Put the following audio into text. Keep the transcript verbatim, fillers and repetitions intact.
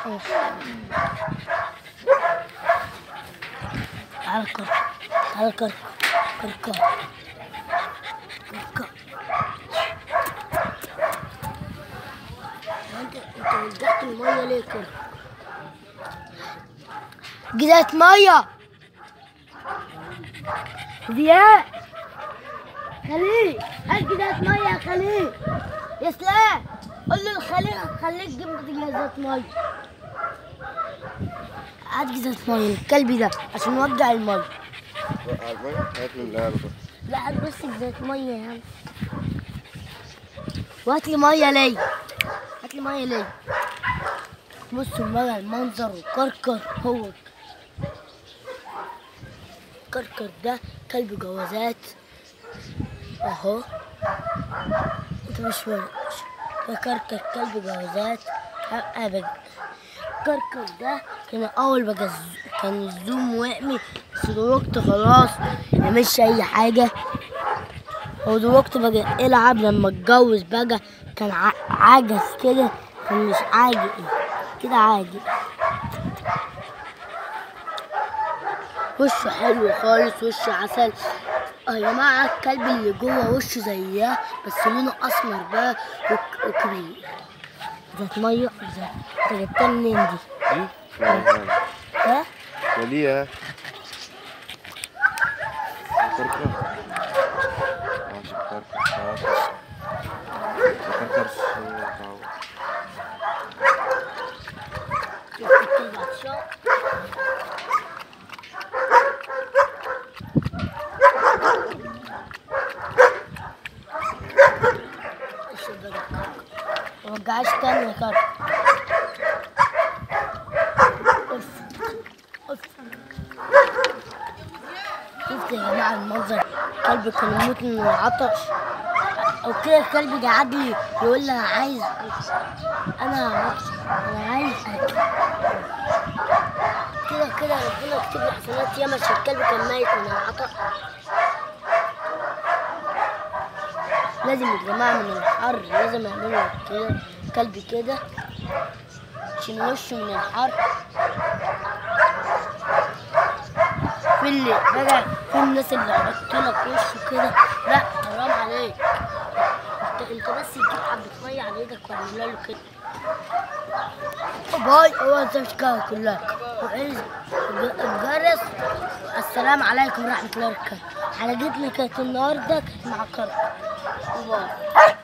تعال كركر، تعال كركر كركر كركر. انت انت رجعت الميه ليه كده؟ جزات ميه زياد خليل، هات جزات ميه يا خليل. يا سلام، قول له الخليل خليك جنب جزات ميه. هات جزات ميه الكلب ده عشان نوجع الميه. وقع الميه؟ هات لي اللعبه بس. لا هات بس جزات ميه يا عم. وهات لي ميه ليا، هات لي ميه ليا. بصوا بقى المنظر وكركر. هو كركر ده كلب جوازات اهو. انت مش فاهم ده كركر كلب جوازات ابدا. كركر ده كان اول ما جز... كان الزوم وقمي، بس دلوقتي خلاص مش اي حاجه. هو دلوقتي بقى يلعب لما اتجوز بقى كان ع... عجز كده، كان مش عاجل كده عاجل. وشه حلو خالص، وشه عسل. اه يا جماعة الكلب اللي جوه وشه زياه بس لونه أسمر بقى وك- وكبير. ذات مية ذات. انت جبتها منين دي؟ دي؟ لا ها؟ وليها كركر. ماشي كركر شاطر. كركر شاطر. الكلب عطشان. متوجعهاش تاني يا كركر. اوف اوف. شفت يا جماعة المنظر؟ الكلب كان يموت من العطش. او كده الكلب قاعد لي يقول لي انا عايز انا عطش، انا عايز اكل. كده كده ربنا يكتب لي حسنات ياما عشان الكلب كان ميت من العطش. لازم يا جماعة من الحر لازم يعملوا كده كلب كده عشان وشه من الحر. في اللي بقى في الناس اللي يحط لك وشه كده، لا حرام عليك. انت انت بس تجيب حبة مية على ايدك واعملها له كده. باي. هو انت مش كده كلها وعايز الجرس. السلام عليكم ورحمة الله وبركاته. حلقتنا كانت النهارده كانت مع كركر. باي.